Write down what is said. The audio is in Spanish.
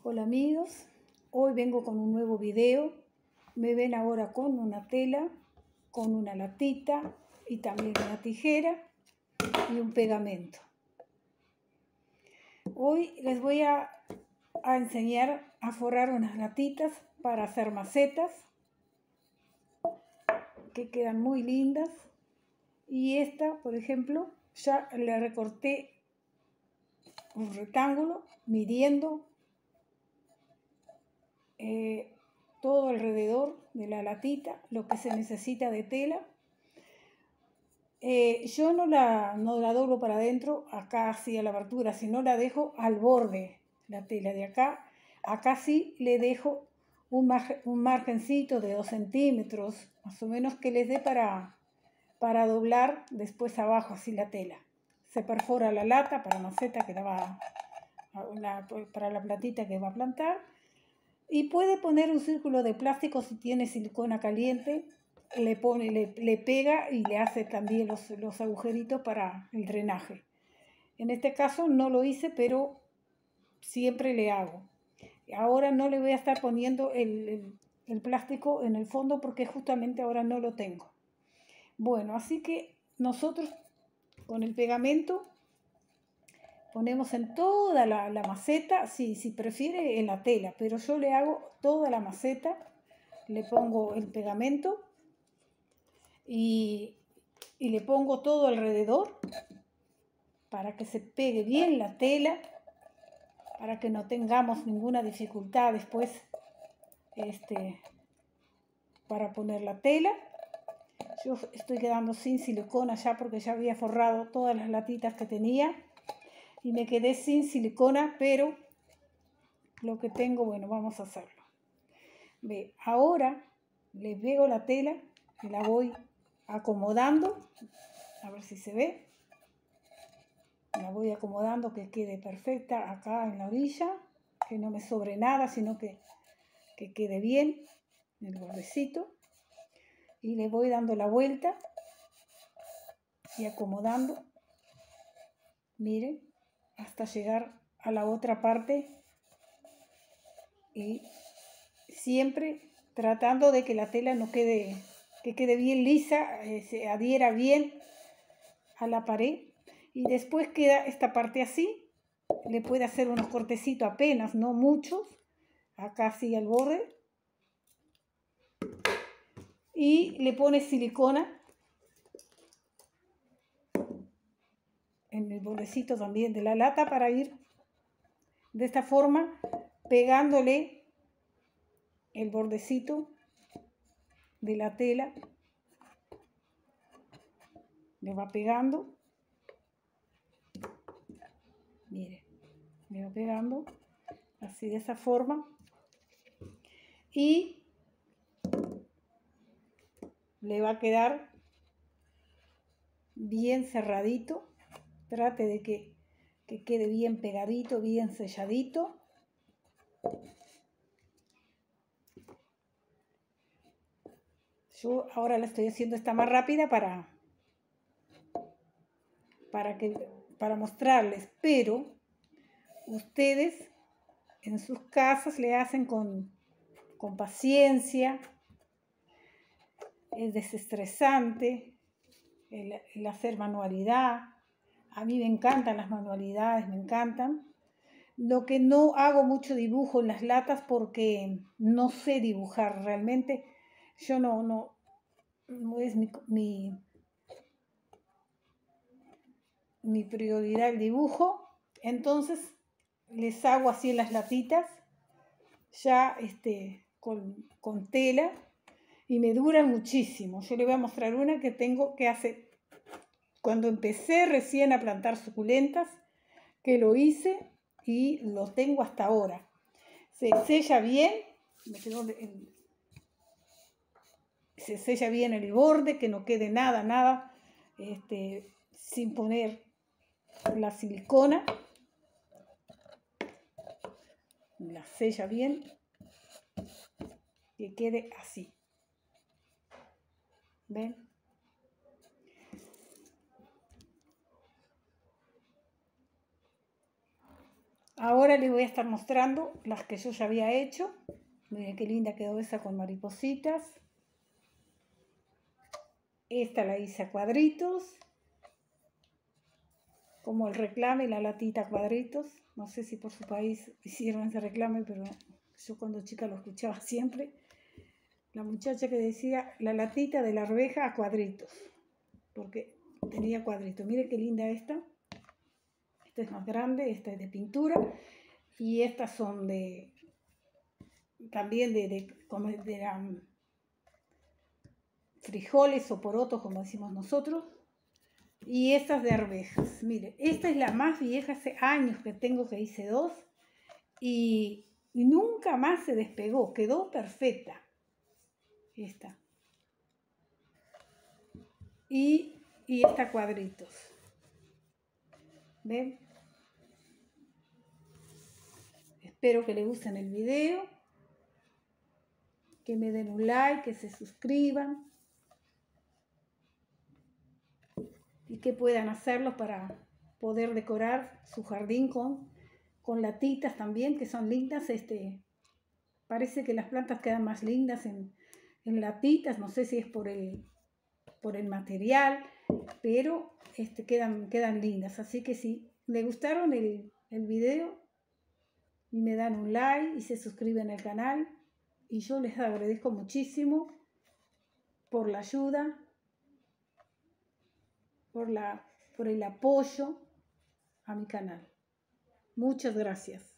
Hola amigos, hoy vengo con un nuevo video. Me ven ahora con una tela, con una latita y también una tijera y un pegamento. Hoy les voy a enseñar a forrar unas latitas para hacer macetas que quedan muy lindas. Y esta, por ejemplo, ya le recorté un rectángulo midiendo todo alrededor de la latita, lo que se necesita de tela. Yo no la doblo para adentro, acá hacia la abertura, sino la dejo al borde la tela de acá. Acá sí le dejo un margencito de 2 centímetros, más o menos, que les dé para doblar después abajo así la tela. Se perfora la lata para maceta que para la platita que va a plantar. Y puede poner un círculo de plástico si tiene silicona caliente, le pega y le hace también los agujeritos para el drenaje. En este caso no lo hice, pero siempre le hago. Ahora no le voy a estar poniendo el plástico en el fondo porque justamente ahora no lo tengo. Bueno, así que nosotros con el pegamento ponemos en toda la maceta, si prefiere en la tela, pero yo le hago toda la maceta, le pongo el pegamento y le pongo todo alrededor para que se pegue bien la tela, para que no tengamos ninguna dificultad después para poner la tela. Yo estoy quedando sin silicona ya porque ya había forrado todas las latitas que tenía. Y me quedé sin silicona, pero lo que tengo, bueno, vamos a hacerlo. Ve, ahora le pego la tela y la voy acomodando, a ver si se ve. La voy acomodando que quede perfecta acá en la orilla, que no me sobre nada, sino que quede bien el bordecito. Y le voy dando la vuelta y acomodando, miren, hasta llegar a la otra parte y siempre tratando de que la tela no quede, que quede bien lisa, se adhiera bien a la pared. Y después queda esta parte así, le puede hacer unos cortecitos apenas, no muchos, acá así al borde. Y le pone silicona en el bordecito también de la lata para ir de esta forma pegándole el bordecito de la tela. Le va pegando. Mire, le va pegando así de esa forma. Y le va a quedar bien cerradito. Trate de que quede bien pegadito, bien selladito. Yo ahora la estoy haciendo esta más rápida para mostrarles, pero ustedes en sus casas le hacen con paciencia. Es desestresante el hacer manualidad. A mí me encantan las manualidades, me encantan. Lo que no hago mucho dibujo en las latas porque no sé dibujar realmente. Yo no es mi prioridad el dibujo. Entonces les hago así en las latitas, ya con tela, y me duran muchísimo. Yo les voy a mostrar una que tengo que hace cuando empecé recién a plantar suculentas, que lo hice y lo tengo hasta ahora. Se sella bien, se sella bien el borde, que no quede nada sin poner la silicona. La sella bien, que quede así. ¿Ven? Ahora les voy a estar mostrando las que yo ya había hecho. Miren qué linda quedó esa con maripositas. Esta la hice a cuadritos, como el reclame, la latita a cuadritos. No sé si por su país hicieron ese reclame, pero yo cuando chica lo escuchaba siempre. La muchacha que decía la latita de la arveja a cuadritos, porque tenía cuadritos. Miren qué linda esta. Esta es más grande, esta es de pintura. Y estas son también de frijoles o porotos, como decimos nosotros. Y estas de arvejas. Mire, esta es la más vieja, hace años que tengo, que hice dos. Y nunca más se despegó, quedó perfecta. Esta. Y esta cuadritos. ¿Ven? Espero que les gusten el video. Que me den un like, que se suscriban. Y que puedan hacerlo para poder decorar su jardín con latitas también, que son lindas. Parece que las plantas quedan más lindas en latitas, no sé si es por el material, pero quedan lindas. Así que si les gustaron el video, y me dan un like y se suscriben al canal, y yo les agradezco muchísimo por la ayuda, por el apoyo a mi canal. Muchas gracias.